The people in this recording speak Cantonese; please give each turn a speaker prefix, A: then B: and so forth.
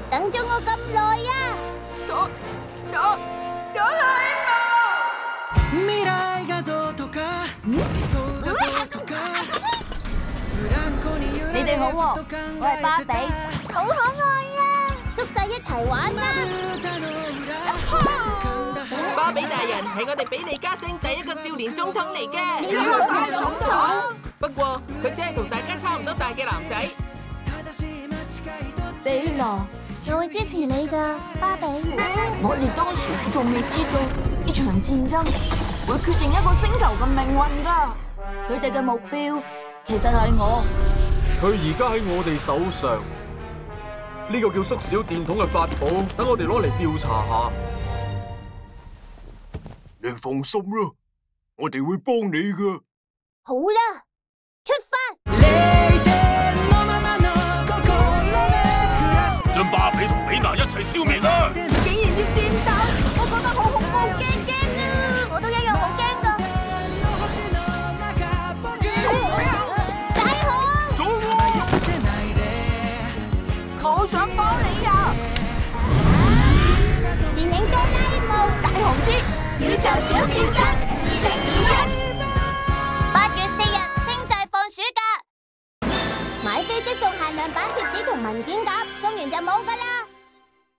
A: 等咗我咁耐啊！
B: 你哋好喎，我係芭比，
A: 好可愛啊！捉晒一齊玩啦！
C: 芭比大人係我哋比利加星第一個少年總統嚟嘅。
A: 你係大總統？
C: 不過佢只係同大家差唔多大嘅男仔。
B: 比羅，
A: 我會支持你噶，芭比。
D: 我哋當時仲未知道呢場戰爭會決定一個星球嘅命運噶。
B: 佢哋嘅目標其實係我。
E: 佢而家喺我哋手上，呢個叫縮小電筒嘅法寶，等我哋攞嚟調查下。你放心啦，我哋會幫你噶。
A: 好啦，出發！
E: 將芭比同比娜一齊消滅啦！
A: 竟然要戰鬥，我覺得好恐怖，驚啊！我都一樣好驚噶。大雄，
E: 早
D: 我想幫你啊！
A: 電影哆啦 A 夢，
D: 大雄之
A: 宇宙小戰爭。